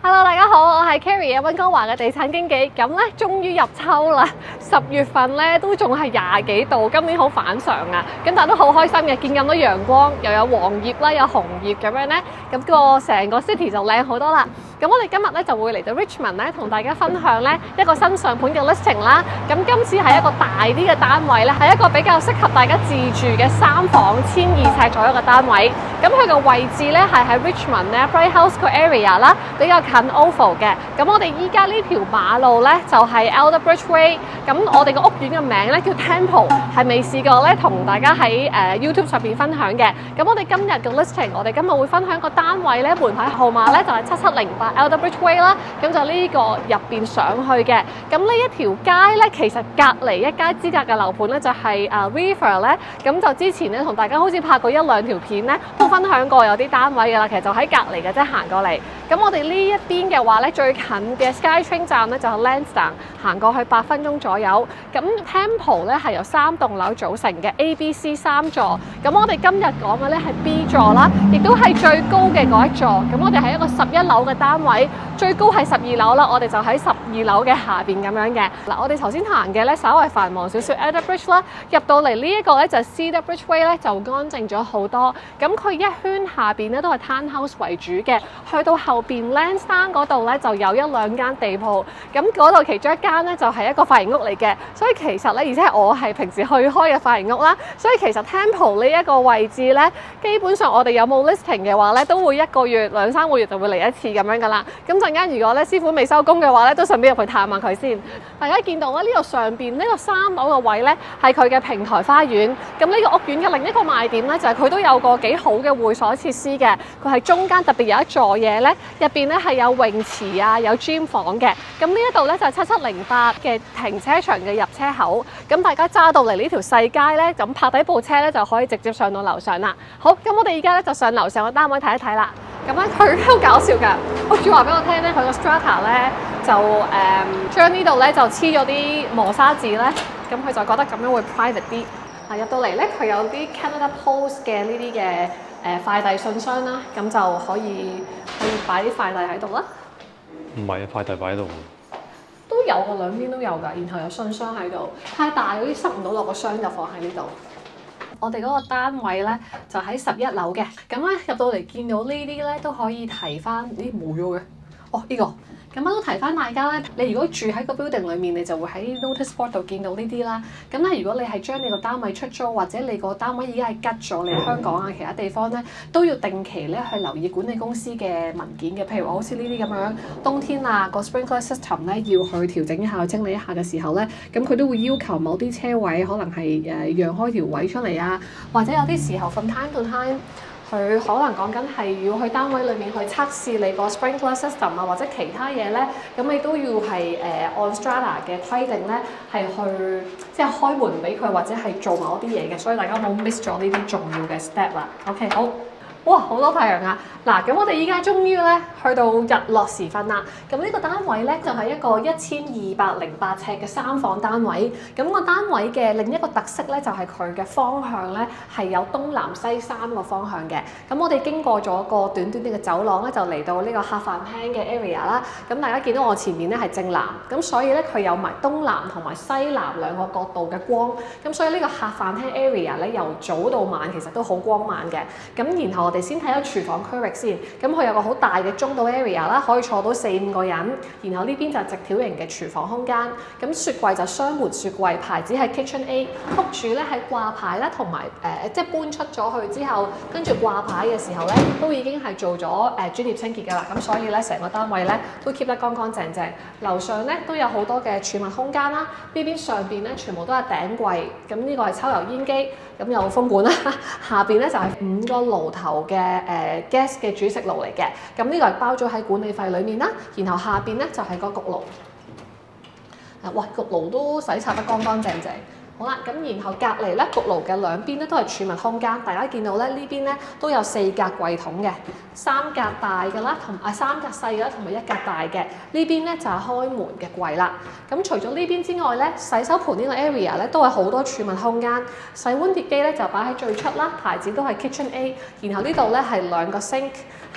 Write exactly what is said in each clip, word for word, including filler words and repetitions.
Hello， 大家好，我係 Carrie 啊，溫哥華嘅地產經紀。咁咧，終於入秋啦，十月份咧都仲係廿幾度，今年好反常啊。咁但係都好開心嘅，見咁多陽光，又有黃葉啦，有紅葉咁樣咧，咁個成個 city 就靚好多啦。咁我哋今日咧就會嚟到 Richmond 咧，同大家分享咧一個新上盤嘅 listing 啦。咁今次係一個大啲嘅單位咧，係一個比較適合大家自住嘅三房千二尺左右嘅單位。咁佢嘅位置咧係喺 Richmond 咧 Bright House 個 area 啦，比較近 Oval 嘅。咁我哋依家呢條馬路咧就係 Elderbridge Way。咁我哋個屋苑嘅名咧叫 Temple， 係未試過咧同大家喺誒 YouTube 上邊分享嘅。咁我哋今日嘅 listing， 我哋今日會分享個單位咧，門牌號碼咧就係七七零八 Elderbridge Way 啦。咁就呢個入邊上去嘅。咁呢一條街咧，其實隔離一街之隔嘅樓盤咧就係誒 River 咧。咁就之前咧同大家好似拍過一兩條片咧，都分享過有啲單位㗎啦。其實就喺隔離嘅啫，行過嚟。咁我哋呢一邊嘅話咧，最近嘅 SkyTrain 站咧就係 Lansdowne， 行過去八分鐘左右。咁 Temple 咧係由三棟樓組成嘅 A、B、C 三座。咁我哋今日講嘅咧係 B 座啦，亦都係最高嘅嗰一座。咁我哋係一個十一樓嘅單位，最高係十二樓啦。我哋就喺十二樓嘅下邊咁樣嘅。嗱，我哋頭先行嘅咧稍為繁忙少少 Elderbridge 啦，入到嚟呢一個咧就係 Cedarbridge Way 咧就乾淨咗好多。咁佢一圈下邊咧都係 townhouse 為主嘅，去到後邊 Lansdowne 嗰度咧就有一兩間地鋪。咁嗰度其中一間咧就係一個髮型屋嚟嘅，所以其實咧，而且我係平時去開嘅髮型屋啦，所以其實 Temple 呢一個位置咧，基本上我哋有冇 listing 嘅話咧，都會一個月兩三個月就會嚟一次咁樣噶啦。咁陣間如果咧師傅未收工嘅話咧，都順便入去探下佢先。大家見到咧呢度上邊呢個三樓嘅位咧係佢嘅平台花園。咁呢個屋苑嘅另一個賣點咧就係佢都有個幾好嘅會所設施嘅。佢係中間特別有一座嘢咧，入邊咧係有泳池啊，有 gym 房嘅。咁呢一度咧就係七七零八嘅停車場嘅入車口。咁大家揸到嚟呢條細街咧，咁泊低部車咧就可以直接上到樓上啦。好，咁我哋而家咧就上樓上個單位睇一睇啦。咁咧佢好搞笑㗎，屋主話俾我聽咧，佢個 strata 咧就誒、嗯、將呢度咧就黐咗啲磨砂紙咧，咁佢就覺得咁樣會 private 啲。啊，入到嚟咧，佢有啲 Canada Post 嘅呢啲嘅誒快遞信箱啦，咁就可以可以擺啲快遞喺度啦。 唔係啊，快遞擺喺度。 都有個兩邊都有㗎，然後有信箱喺度，太大嗰啲塞唔到落個箱就放喺呢度。我哋嗰個單位咧就喺十一樓嘅，咁咧入到嚟見到呢啲咧都可以提翻，咦冇咗嘅，哦呢、這個。咁我都提翻大家咧，你如果住喺個 building 裏面，你就會喺 notice board 度見到呢啲啦。咁咧，如果你係將你個單位出租，或者你個單位已經係吉咗，你香港啊其他地方咧都要定期咧去留意管理公司嘅文件嘅。譬如話好似呢啲咁樣，冬天啊個 sprinkler system 咧要去調整一下、去清理一下嘅時候咧，咁佢都會要求某啲車位可能係誒讓開條位出嚟啊，或者有啲時候 from time to time。佢可能講緊係要去單位裏面去測試你個 sprinkler system 啊，或者其他嘢咧，咁你都要係誒、呃、按 strata 嘅規定咧，係去即係開門俾佢，或者係做某啲嘢嘅，所以大家冇 miss 咗呢啲重要嘅 step 啦。OK， 好。哇，好多太陽啊！嗱，咁我哋依家終於咧去到日落時分啦。咁呢個單位咧就係、是、一個一千二百零八尺嘅三房單位。咁、那個單位嘅另一個特色咧就係佢嘅方向咧係有東南西三個方向嘅。咁我哋經過咗個短短啲嘅走廊咧，就嚟到呢個客飯廳嘅 area 啦。咁大家見到我前面咧係正南，咁所以咧佢有埋東南同埋西南兩個角度嘅光。咁所以呢個客飯廳 area 咧由早到晚其實都好光猛嘅。咁然後我哋先睇下廚房區域先，咁佢有個好大嘅中島 area 啦，可以坐到四五個人。然後呢邊就係直條型嘅廚房空間，咁雪櫃就雙門雪櫃，牌子係 Kitchen A。屋主咧喺掛牌啦，同埋誒即係搬出咗去之後，跟住掛牌嘅時候咧，都已經係做咗誒、呃、專業清潔㗎啦。咁所以咧，成個單位咧都 keep 得乾乾淨淨。樓上咧都有好多嘅儲物空間啦，呢邊上邊咧全部都係頂櫃。咁呢個係抽油煙機，咁有風管啦。下邊咧就係、是、五個爐頭嘅誒、呃、gas 嘅煮食爐嚟嘅。咁呢個係包咗喺管理費裡面啦。然後下邊咧就係、是、個焗爐。誒，哇！焗爐都洗刷得乾乾淨淨。好啦，咁然後隔離咧，焗爐嘅兩邊咧都係儲物空間。大家見到咧呢邊咧都有四格櫃桶嘅，三格大嘅啦，同啊三格細嘅啦，同埋一格大嘅。呢邊咧就係、是、開門嘅櫃啦。咁除咗呢邊之外咧，洗手盆呢個 area 咧都係好多儲物空間。洗碗碟機咧就擺喺最出啦，牌子都係 Kitchen A。然後呢度咧係兩個 sink。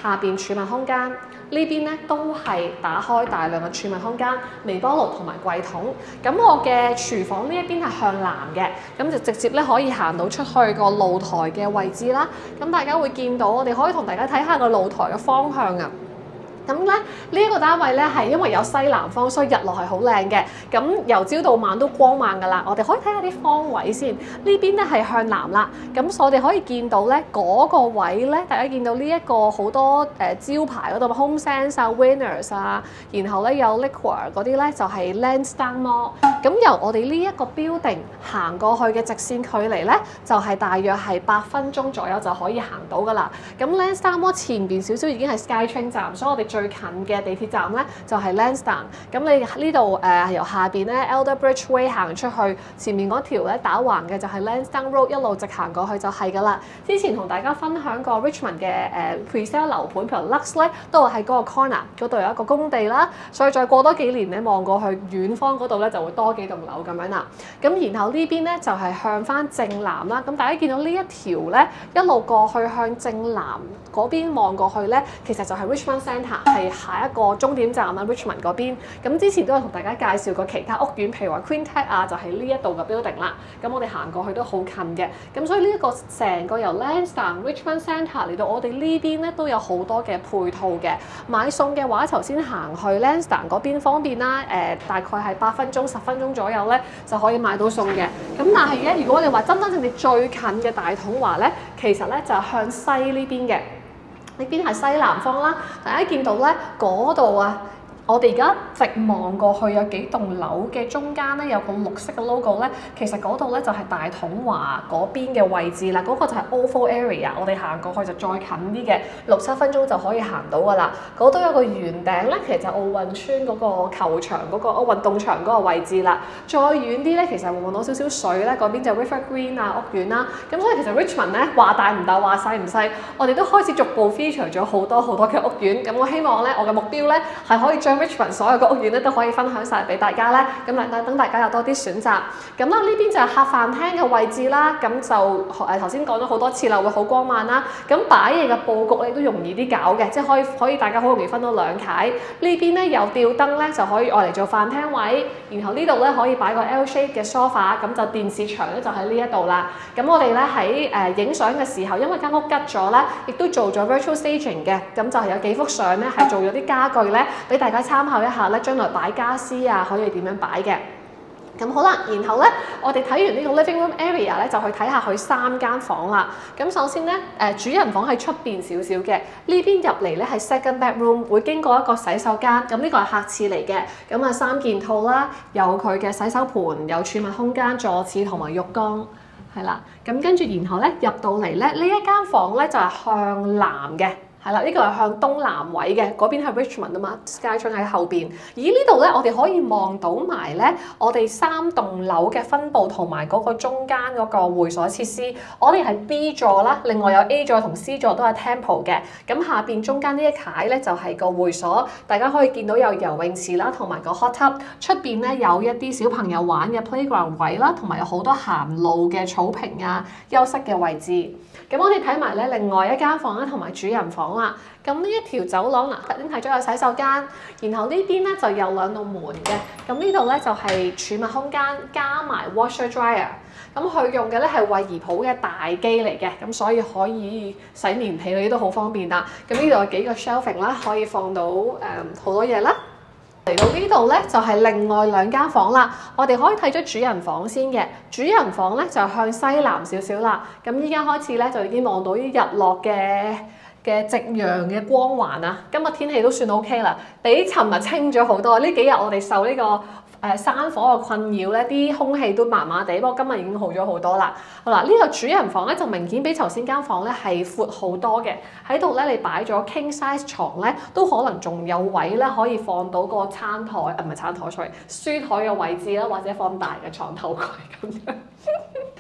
下邊儲物空間。呢邊咧都係打開大量嘅儲物空間，微波爐同埋櫃桶。咁我嘅廚房呢一邊係向南嘅，咁就直接咧可以行到出去個露台嘅位置啦。咁大家會見到，我哋可以同大家睇下個露台嘅方向啊。咁咧呢一個單位咧係因為有西南方，所以日落係好靚嘅。咁由朝到晚都光猛㗎啦。我哋可以睇下啲方位先。呢邊咧係向南啦。咁我哋可以見到咧嗰個位咧，大家見到呢一個好多誒、呃、招牌嗰度 HomeSense 啊、Winners 啊，然後咧有 Liquor 嗰啲咧就係、是、Lansdowne Mall。咁由我哋呢一個 building 行過去嘅直線距離咧，就係、是、大約係八分鐘左右就可以行到㗎啦。咁 Lansdowne Mall 前邊少少已經係 SkyTrain 站，所以我哋最近嘅地鐵站咧就係、是、Lansdowne。咁你呢度誒由下邊咧 Elder Bridge Way 行出去，前面嗰條咧打橫嘅就係 Lansdowne Road， 一路直行過去就係㗎啦。之前同大家分享過 Richmond 嘅誒 Presale 樓盤，譬如 Lux 咧，都係喺嗰個 corner 嗰度有一個工地啦。所以再過多幾年咧，望過去遠方嗰度咧就會多幾棟樓咁樣啦。咁然後呢邊咧就係、是、向翻正南啦。咁大家見到呢一條咧一路過去向正南嗰邊望過去咧，其實就係 Richmond Centre， 係下一個終點站啦 Richmond 嗰邊。咁之前都有同大家介紹過其他屋苑，譬如話 Quintech 啊，就係呢一度嘅 building 啦。咁我哋行過去都好近嘅。咁所以呢一個成個由 Lansdowne Richmond Centre 嚟到我哋呢邊咧都有好多嘅配套嘅。買餸嘅話，頭先行去 Lansdowne 嗰邊方便啦。誒、呃，大概係八分鐘、十分鐘左右咧就可以買到餸嘅。咁但係咧，如果我哋話真真正正最近嘅大統華咧，其實咧就係向西呢邊嘅。呢邊係西南方啦，大家見到咧嗰度啊，我哋而家直望過去有幾棟樓嘅中間咧有個綠色嘅 logo 咧，其實嗰度咧就係大統華嗰邊嘅位置啦。嗰、那個就係 Oval Area， 我哋行過去就再近啲嘅，六七分鐘就可以行到噶啦。嗰度有個圓頂咧，其實就奧運村嗰個球場嗰、那個奧運動場嗰個位置啦。再遠啲咧，其實會望到少少水咧，嗰邊就 River Green 啊屋苑啦。咁所以其實 Richmond 咧話大唔大，話細唔細，我哋都開始逐步 feature 咗好多好多嘅屋苑。咁我希望咧，我嘅目標咧係可以將 Richmond 所有嘅屋苑咧都可以分享晒俾大家咧，咁等等大家有多啲選擇。咁啦，呢邊就係客飯廳嘅位置啦。咁就誒頭先講咗好多次啦，會好光猛啦。咁擺嘢嘅佈局咧都容易啲搞嘅，即係可以可以大家好容易分到兩攤。呢邊咧有吊燈咧就可以愛嚟做飯廳位，然後呢度咧可以擺個 L shape 嘅 sofa， 咁就電視牆咧就喺呢一度啦。咁我哋咧喺誒影相嘅時候，因為間屋吉咗咧，亦都做咗 virtual staging 嘅，咁就係有幾幅相咧係做咗啲家具咧，俾大家參考一下咧，將來擺家私啊可以點樣擺嘅。咁好啦，然後咧我哋睇完呢個 living room area 咧，就去睇下佢三間房啦。咁首先咧，誒、呃、主人房喺出邊少少嘅，呢邊入嚟咧係 second bedroom， 會經過一個洗手間。咁呢個係客廁嚟嘅，咁啊三件套啦，有佢嘅洗手盤，有儲物空間、坐廁同埋浴缸，係啦。咁跟住然後咧入到嚟咧，呢一間房咧就係、是、向南嘅。係啦，呢、這個係向東南位嘅，嗰邊係 Richmond 啊嘛 ，SkyTrain 喺後邊。而呢度咧，我哋可以望到埋咧，我哋三棟樓嘅分佈同埋嗰個中間嗰個會所設施。我哋係 B 座啦，另外有 A 座同 C 座都係 Temple 嘅。咁下邊中間呢一排咧就係、是、個會所，大家可以見到有游泳池啦，同埋個 hot tub。出邊咧有一啲小朋友玩嘅 playground 位啦，同埋有好多行路嘅草坪啊、休息嘅位置。咁我哋睇埋咧另外一間房啦，同埋主人房啦。咁呢一條走廊嗱，頭先睇咗有洗手間，然後呢邊咧就有兩道門嘅。咁呢度咧就係、是、儲物空間加埋 washer dryer。咁佢用嘅咧係惠而浦嘅大機嚟嘅，咁所以可以洗棉被嗰啲都好方便啦。咁呢度有幾個 shelving 啦，可以放到誒好、呃、多嘢啦。嚟到呢度咧就係、是、另外兩間房啦，我哋可以睇咗主人房先嘅。主人房咧就向西南少少啦，咁依家開始咧就已經望到啲日落嘅嘅夕陽嘅光環啊！今日天氣都算 OK 啦，比尋日清咗好多。呢幾日我哋受呢、這個誒、呃、山火嘅困擾咧，啲空氣都麻麻地，不過今日已經好咗好多啦。好啦，呢、這個主人房咧就明顯比頭先間房咧係闊好多嘅。喺度咧，你擺咗 king size 床咧，都可能仲有位咧可以放到個餐台，啊唔係餐台，sorry，書台嘅位置啦，或者放大嘅床頭櫃咁樣。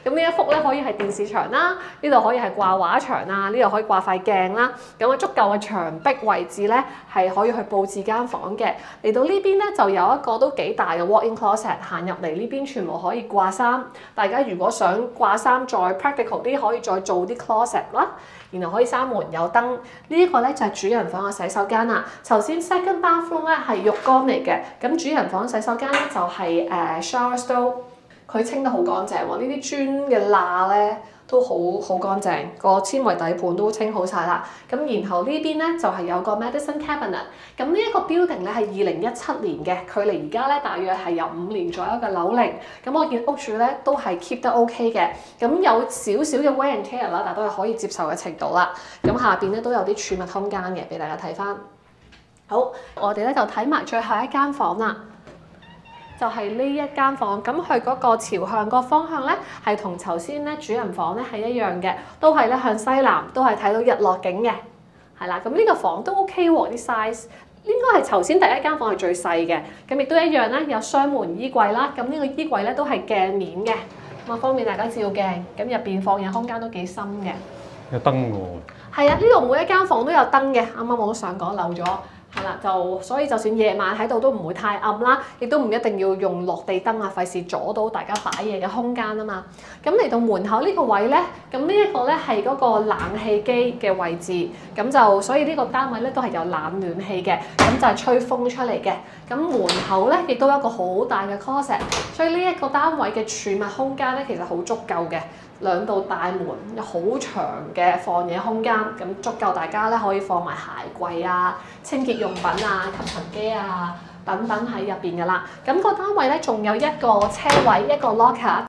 咁呢一幅咧可以係電視牆啦，呢度可以係掛畫牆啊，呢度可以掛塊鏡啦。咁啊足夠嘅牆壁位置咧係可以去佈置間房嘅。嚟到呢邊咧就有一個都幾大嘅 walk-in closet， 行入嚟呢邊全部可以掛衫。大家如果想掛衫再 practical 啲，可以再做啲 closet 啦。然後可以閂門有燈。呢、這、一個咧就係主人房嘅洗手間啦。頭先 second bathroom 咧係浴缸嚟嘅，咁主人房洗手間咧就係、是、誒、uh, shower stove。佢清得好乾淨喎，呢啲磚嘅罅咧都好好乾淨，個纖維底盤都清好晒啦。咁然後呢邊咧就係、是、有個 medicine cabinet。咁呢一個 building 咧係二零一七年嘅，距離而家咧大約係有五年左右嘅樓齡。咁我見屋主咧都係 keep 得 OK 嘅，咁有少少嘅 wear and tear 啦，但都係可以接受嘅程度啦。咁下邊咧都有啲儲物空間嘅，俾大家睇翻。好，我哋咧就睇埋最後一間房啦。就係呢一間房，咁佢嗰個朝向個方向咧，係同頭先咧主人房咧係一樣嘅，都係咧向西南，都係睇到日落景嘅，係啦。咁呢個房都 OK 喎，啲 size 應該係頭先第一間房係最細嘅，咁亦都一樣咧，有雙門衣櫃啦。咁呢個衣櫃咧都係鏡面嘅，咁啊方便大家照鏡。咁入邊放嘢空間都幾深嘅， 有燈喎。 係啊，呢度每一間房都有燈嘅，啱啱我都想講漏咗。係啦，就所以就算夜晚喺度都唔會太暗啦，亦都唔一定要用落地燈啊，費事阻到大家擺嘢嘅空間啊嘛。咁嚟到門口呢個位咧，咁呢一個咧係嗰個冷氣機嘅位置，咁就所以呢個單位咧都係有冷暖氣嘅，咁就係吹風出嚟嘅。咁門口咧亦都有一個好大嘅 closet， 所以呢一個單位嘅儲物空間咧其實好足夠嘅。兩道大門，有好長嘅放嘢空間，咁足夠大家咧可以放埋鞋櫃啊、清潔用品啊、吸塵機啊等等喺入邊噶啦。咁、個單位咧仲有一個車位，一個 locker。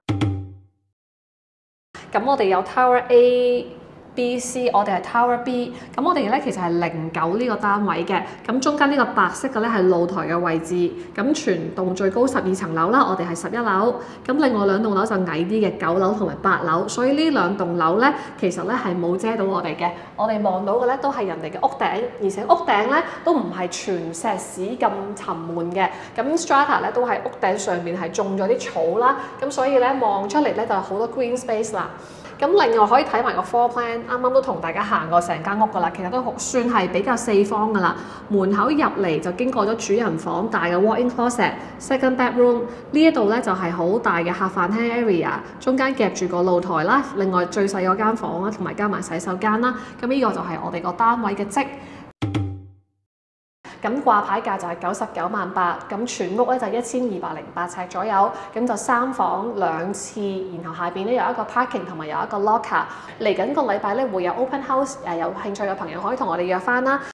咁我哋有 Tower A、B、C， 我哋係 Tower B。咁我哋咧其實係零九呢個單位嘅。咁中間呢個白色嘅咧係露台嘅位置。咁全棟最高十二層樓啦，我哋係十一樓。咁另外兩棟樓就矮啲嘅九樓同埋八樓。所以呢兩棟樓咧其實咧係冇遮到我哋嘅。我哋望到嘅咧都係人哋嘅屋頂，而且屋頂咧都唔係全石屎咁沉悶嘅。咁 strata 咧都喺屋頂上面係種咗啲草啦。咁所以咧望出嚟咧就係好多 green space 啦。咁另外可以睇埋個 floor plan， 啱啱都同大家行過成間屋噶啦，其實都算係比較四方噶啦。門口入嚟就經過咗主人房大嘅 walk-in closet、second bedroom， 呢一度咧就係好大嘅客飯廳 area， 中間夾住個露台啦。另外最細嗰間房啦，同埋加埋洗手間啦。咁呢個就係我哋個單位嘅積。咁掛牌價就係九十九萬八，咁全屋咧就一千二百零八尺左右，咁就三房兩廁，然後下邊咧有一個 parking 同埋有一個 locker。嚟緊個禮拜咧會有 open house， 誒有興趣嘅朋友可以同我哋約返啦。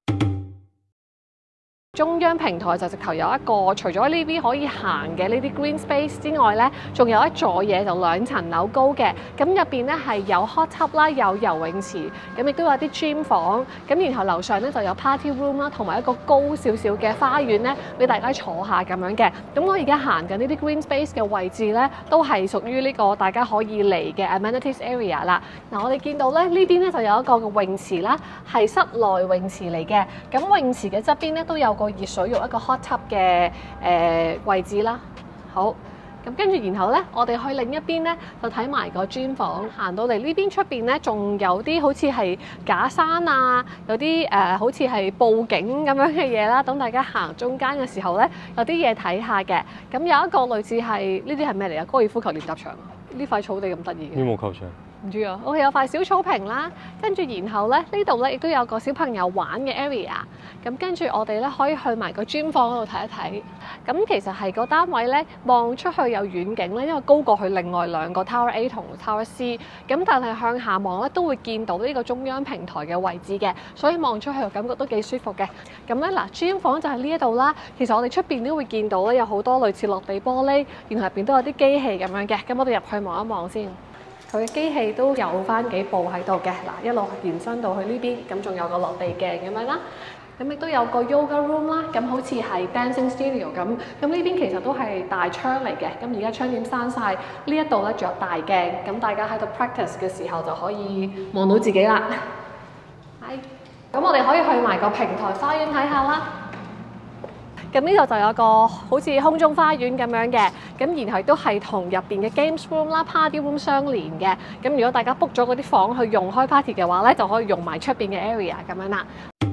中央平台就直頭有一個，除咗呢邊可以行嘅呢啲 green space 之外咧，仲有一座嘢就兩層樓高嘅。咁入邊咧係有 hot tub 啦，有游泳池，咁亦都有啲 gym 房。咁然後樓上咧就有 party room 啦，同埋一個高少少嘅花園咧，俾大家坐下咁樣嘅。咁我而家行緊呢啲 green space 嘅位置咧，都係屬於呢個大家可以嚟嘅 amenities area 啦。嗱，我哋見到咧呢邊咧就有一個泳池啦，係室內泳池嚟嘅。咁泳池嘅側邊咧都有個熱水浴一個 hot tub 嘅誒、呃、位置啦。好，咁跟住然後咧，我哋去另一邊咧就睇埋個 gym 房。行到嚟呢邊出邊咧，仲有啲好似係假山啊，有啲誒、呃、好似係佈景咁樣嘅嘢啦。等大家行中間嘅時候咧，有啲嘢睇下嘅。咁有一個類似係呢啲係咩嚟啊？高爾夫球練習場。呢塊草地咁得意嘅。 羽毛球場。 唔知啊，我係有塊小草坪啦，跟住然後咧呢度咧亦都有個小朋友玩嘅 area， 咁跟住我哋咧可以去埋個 gym 房嗰度睇一睇。咁其實係個單位咧望出去有遠景咧，因為高過去另外兩個 Tower A 同 Tower C， 咁但係向下望咧都會見到呢個中央平台嘅位置嘅，所以望出去嘅感覺都幾舒服嘅。咁咧嗱 gym 房就喺呢一度啦，其實我哋出邊都會見到咧有好多類似落地玻璃，然後入邊都有啲機器咁樣嘅，咁我哋入去望一望先。佢嘅機器都有翻幾部喺度嘅，嗱一路延伸到去呢邊，咁仲有個落地鏡咁樣啦，咁亦都有個 yoga room 啦，咁好似係 dancing studio 咁，咁呢邊其實都係大窗嚟嘅，咁而家窗簾閂晒，呢一度咧仲有大鏡，咁大家喺度 practice 嘅時候就可以望到自己啦。係，咁我哋可以去埋個平台花園睇下啦。 咁呢度就有個好似空中花園咁樣嘅，咁然後亦都係同入邊嘅 games room 啦、party room 相連嘅。咁如果大家 book 咗嗰啲房去用開 party 嘅話咧，就可以用埋出邊嘅 area 咁樣啦。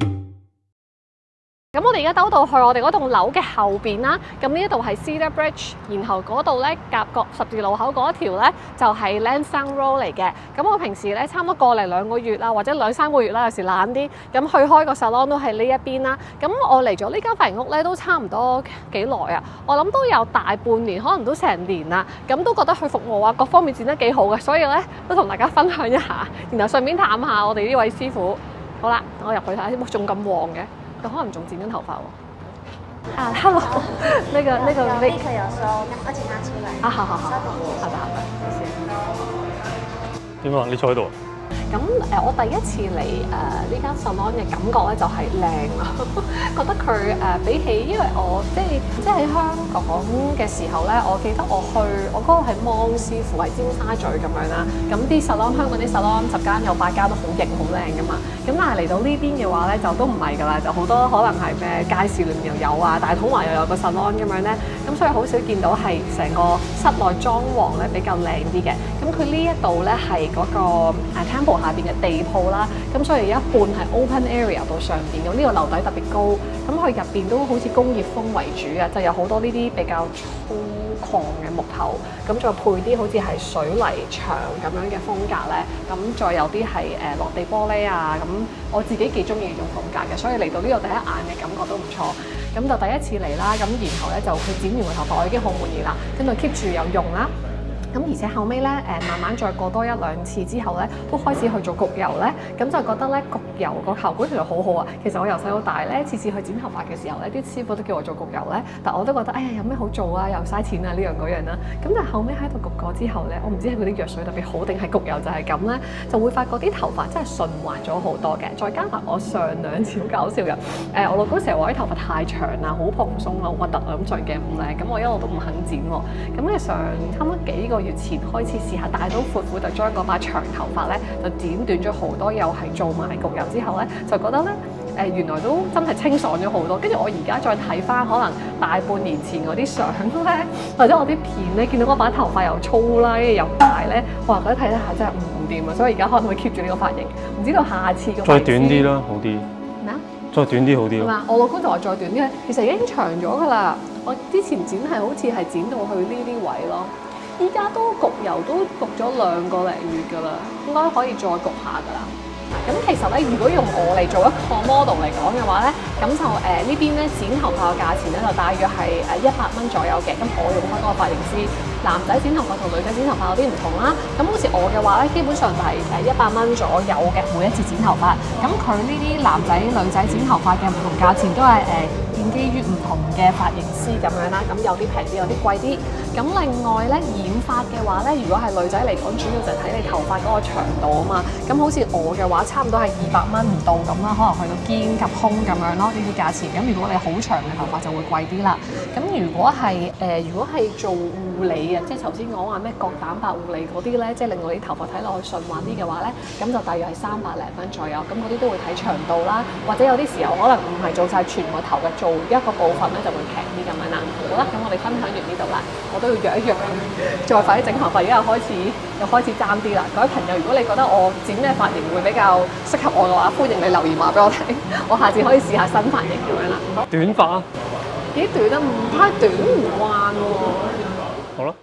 咁我哋而家兜到去我哋嗰棟樓嘅後邊啦，咁呢一度係 Cedar Bridge，然後嗰度咧夾角十字路口嗰一條咧就係 Lansdowne Road 嚟嘅。咁我平時咧差唔多過嚟兩個月啦，或者兩三個月啦，有時懶啲，咁去開個 salon 都係呢一邊啦。咁我嚟咗呢間髮型屋咧都差唔多幾耐啊，我諗都有大半年，可能都成年啦。咁都覺得佢服務啊各方面剪得幾好嘅，所以咧都同大家分享一下，然後順便探下我哋呢位師傅。好啦，我入去睇下，哇仲咁旺嘅。可能仲剪緊頭髮喎。啊 ，hello， 那個那個有立刻有收，而且拿出來。 啊，好好好，好的好的，謝謝。 點啊？你坐喺度啊？ 咁誒，我第一次嚟誒呢間 salon 嘅感覺咧就係靚啦，覺得佢誒、呃、比起，因為我即係即係喺香港嘅時候咧，我記得我去我嗰個係芒師傅喺尖沙咀咁樣啦，咁啲 salon 香港啲 salon 十間有八間都好型好靚噶嘛，咁但係嚟到呢邊嘅話咧就都唔係㗎啦，就好多可能係咩街市裏面又有啊，大統華又有個 salon 咁樣咧，咁所以好少見到係成個室內裝潢咧比較靚啲嘅，咁佢呢一度咧係嗰個誒 Temple 下邊嘅地鋪啦，咁所以有一半係 open area 到上邊，咁呢個樓底特別高，咁佢入邊都好似工業風為主嘅，就有好多呢啲比較粗獷嘅木頭，咁再配啲好似係水泥牆咁樣嘅風格咧，咁再有啲係誒落地玻璃啊，咁我自己幾中意呢種風格嘅，所以嚟到呢度第一眼嘅感覺都唔錯，咁就第一次嚟啦，咁然後咧就佢剪完個頭髮，我已經好滿意啦，跟住 keep 住有用啦。咁而且後尾咧，誒慢慢再過多一兩次之後咧，都開始去做焗油咧，咁就覺得咧焗油個效果其實好好啊。其實我由細到大咧，次次去剪頭髮嘅時候咧，啲師傅都叫我做焗油咧，但我都覺得哎呀有咩好做啊，又嘥錢啊呢樣嗰樣啦。咁但係後尾喺度焗過之後咧，我唔知係嗰啲藥水特別好定係焗油就係咁咧，就會發覺啲頭髮真係順滑咗好多嘅。再加埋我上兩次好搞笑嘅，誒我老公成日話啲頭髮太長啦，好蓬鬆啊，好核突啊，咁上鏡唔靚，咁我一路都唔肯剪喎。咁咧上差唔多幾個月前開始試下大刀闊斧，就將嗰把長頭髮咧就剪短咗好多，又係做埋焗油之後咧，就覺得咧誒、呃、原來都真係清爽咗好多。跟住我而家再睇翻可能大半年前嗰啲相咧，或者我啲片咧，見到嗰把頭髮又粗啦，又大咧，哇！覺得睇得下真係唔掂啊！所以而家可能會 keep 住呢個髮型，唔知道下次個再短啲啦，好啲。 咩啊？ 再短啲好啲咯。 我老公就話再短啲，其實已經長咗㗎啦。我之前剪係好似係剪到去呢啲位咯。依家都焗油都焗咗兩個零月㗎啦，應該可以再焗下㗎啦。咁其實咧，如果用我嚟做一個 model 嚟講嘅話咧，咁就誒、呃、呢邊咧剪頭髮嘅價錢咧就大約係誒一百蚊左右嘅。咁我用開嗰個髮型師，男仔剪頭髮同女仔剪頭髮有啲唔同啦。咁好似我嘅話咧，基本上就係誒一百蚊左右嘅每一次剪頭髮。咁佢呢啲男仔女仔剪頭髮嘅唔同價錢都係誒。呃建基於唔同嘅髮型師咁樣啦，咁有啲平啲，有啲貴啲。咁另外咧，染髮嘅話咧，如果係女仔嚟講，主要就係睇你頭髮嗰個長度啊嘛。咁好似我嘅話，差唔多係二百蚊唔到咁啦，可能去到肩及胸咁樣咯，呢啲價錢。咁如果你好長嘅頭髮就會貴啲啦。咁如果係誒、呃，如果係做護理啊，即係頭先講話咩角蛋白護理嗰啲咧，即係令到你頭髮睇落去順滑啲嘅話咧，咁就大約係三百零蚊左右。咁嗰啲都會睇長度啦，或者有啲時候可能唔係做晒全個頭嘅。做一個部分咧就會平啲咁樣啦。好啦，咁我哋分享完呢度啦，我都要約一約佢，再快啲整頭髮。而家又開始又開始爭啲啦。各位朋友，如果你覺得我剪咩髮型會比較適合我嘅話，歡迎你留言話俾我聽，我下次可以試下新髮型咁樣啦。 短髮啊？ 幾短啊？唔太短唔慣喎。 好啦。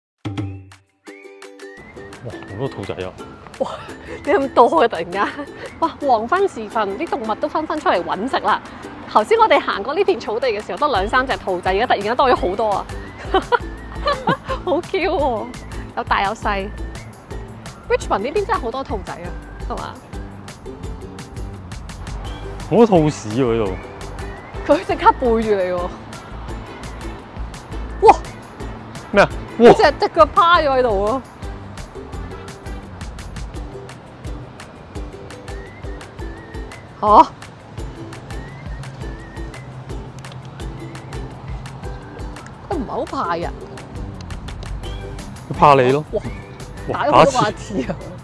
哇！好多兔仔啊！ 哇！點咁多嘅突然間？哇！黃昏時分，啲動物都紛紛出嚟揾食啦。頭先我哋行過呢片草地嘅時候，得兩三隻兔仔，而家突然間多咗好多啊！好 Q 喎，有大有細。Richmond 呢邊真係好多兔仔啊，係嘛？ 好多兔屎喎呢度。 佢即刻背住你喎！哇！ 咩啊？哇！ 隻隻腳趴咗喺度咯。嚇！佢唔係好怕人， 佢怕你咯。 哇！ 哇！ 打咗好多次啊！